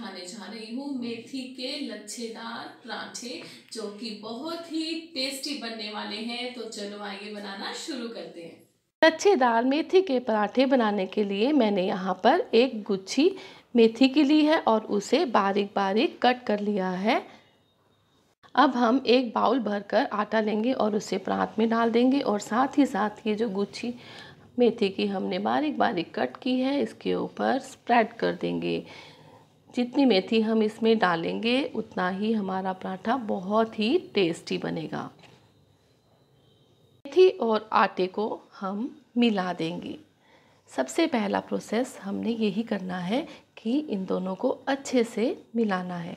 दिखाने जा रही हूँ मेथी के लच्छेदार पराठे, जो कि बहुत ही टेस्टी बनने वाले हैं। तो चलो आइए बनाना शुरू करते हैं। लच्छेदार मेथी के पराठे बनाने के लिए मैंने यहाँ पर एक गुच्छी मेथी की ली है और उसे बारीक बारीक कट कर लिया है। अब हम एक बाउल भरकर आटा लेंगे और उसे परात में डाल देंगे और साथ ही साथ ये जो गुच्छी मेथी की हमने बारीक बारीक कट की है इसके ऊपर स्प्रेड कर देंगे। जितनी मेथी हम इसमें डालेंगे उतना ही हमारा पराठा बहुत ही टेस्टी बनेगा। मेथी और आटे को हम मिला देंगे। सबसे पहला प्रोसेस हमने यही करना है कि इन दोनों को अच्छे से मिलाना है।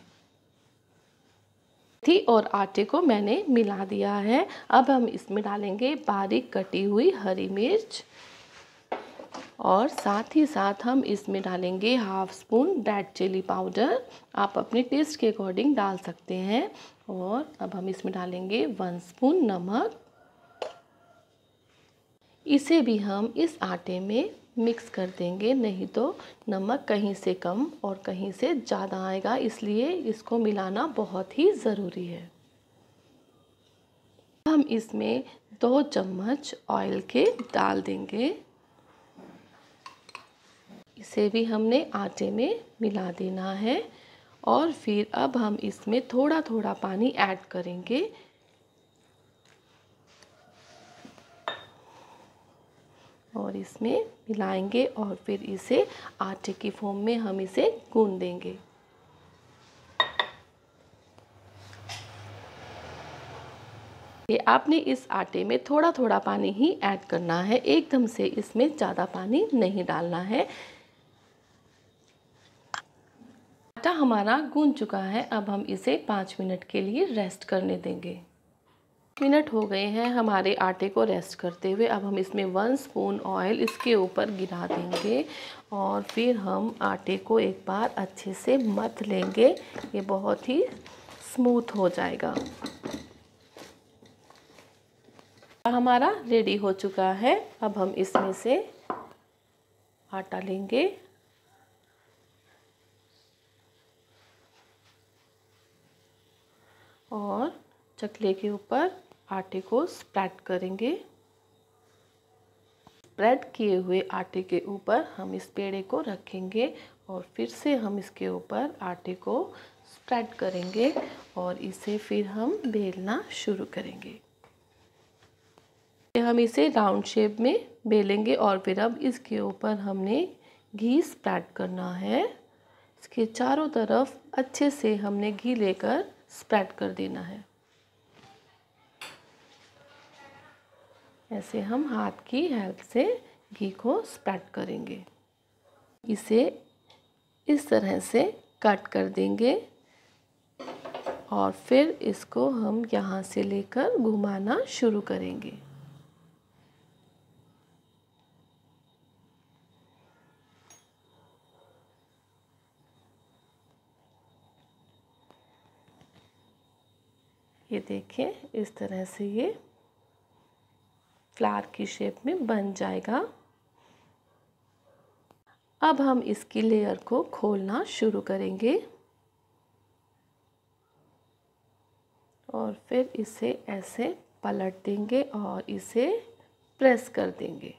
मेथी और आटे को मैंने मिला दिया है। अब हम इसमें डालेंगे बारीक कटी हुई हरी मिर्च और साथ ही साथ हम इसमें डालेंगे half spoon red chilli powder. आप अपने टेस्ट के अकॉर्डिंग डाल सकते हैं। और अब हम इसमें डालेंगे 1 स्पून नमक। इसे भी हम इस आटे में मिक्स कर देंगे, नहीं तो नमक कहीं से कम और कहीं से ज़्यादा आएगा, इसलिए इसको मिलाना बहुत ही ज़रूरी है। हम इसमें 2 चम्मच ऑयल के डाल देंगे। इसे भी हमने आटे में मिला देना है और फिर अब हम इसमें थोड़ा थोड़ा पानी ऐड करेंगे और इसमें मिलाएंगे और फिर इसे आटे की फॉर्म में हम इसे गूंद देंगे। ये आपने इस आटे में थोड़ा थोड़ा पानी ही ऐड करना है, एकदम से इसमें ज़्यादा पानी नहीं डालना है। आटा हमारा गूंद चुका है। अब हम इसे 5 मिनट के लिए रेस्ट करने देंगे। मिनट हो गए हैं हमारे आटे को रेस्ट करते हुए। अब हम इसमें 1 स्पून ऑयल इसके ऊपर गिरा देंगे और फिर हम आटे को एक बार अच्छे से मथ लेंगे। ये बहुत ही स्मूथ हो जाएगा। हमारा रेडी हो चुका है। अब हम इसमें से आटा लेंगे और चकले के ऊपर आटे को स्प्रेड करेंगे। स्प्रेड किए हुए आटे के ऊपर हम इस पेड़े को रखेंगे और फिर से हम इसके ऊपर आटे को स्प्रेड करेंगे और इसे फिर हम बेलना शुरू करेंगे। हम इसे राउंड शेप में बेलेंगे और फिर अब इसके ऊपर हमने घी स्प्रेड करना है। इसके चारों तरफ अच्छे से हमने घी लेकर स्प्रेड कर देना है। ऐसे हम हाथ की हेल्प से घी को स्प्रेड करेंगे। इसे इस तरह से कट कर देंगे और फिर इसको हम यहाँ से लेकर घुमाना शुरू करेंगे। ये देखें, इस तरह से ये फ्लावर की शेप में बन जाएगा। अब हम इसकी लेयर को खोलना शुरू करेंगे और फिर इसे ऐसे पलट देंगे और इसे प्रेस कर देंगे।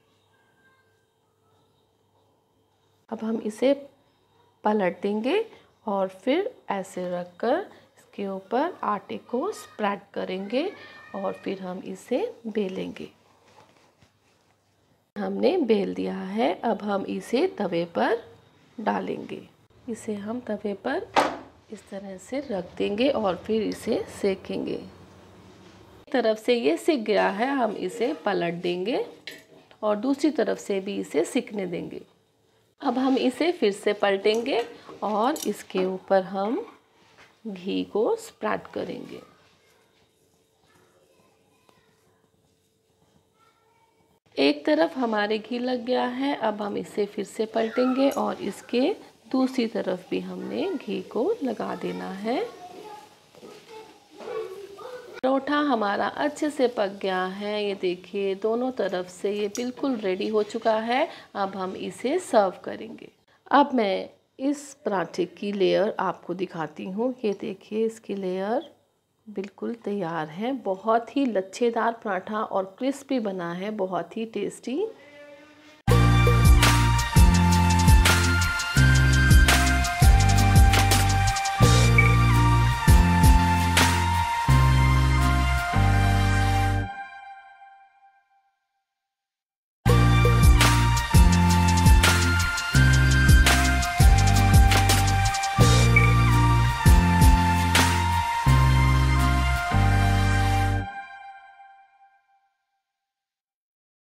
अब हम इसे पलट देंगे और फिर ऐसे रखकर इसके ऊपर आटे को स्प्रेड करेंगे और फिर हम इसे बेलेंगे। हमने बेल दिया है। अब हम इसे तवे पर डालेंगे। इसे हम तवे पर इस तरह से रख देंगे और फिर इसे सेकेंगे। एक तरफ से ये सिक गया है, हम इसे पलट देंगे और दूसरी तरफ से भी इसे सिकने देंगे। अब हम इसे फिर से पलटेंगे और इसके ऊपर हम घी को स्प्रेड करेंगे। एक तरफ हमारे घी लग गया है। अब हम इसे फिर से पलटेंगे और इसके दूसरी तरफ भी हमने घी को लगा देना है। परोठा हमारा अच्छे से पक गया है। ये देखिए, दोनों तरफ से ये बिल्कुल रेडी हो चुका है। अब हम इसे सर्व करेंगे। अब मैं इस पराठे की लेयर आपको दिखाती हूँ। ये देखिए, इसकी लेयर बिल्कुल तैयार है। बहुत ही लच्छेदार पराठा और क्रिस्पी बना है, बहुत ही टेस्टी।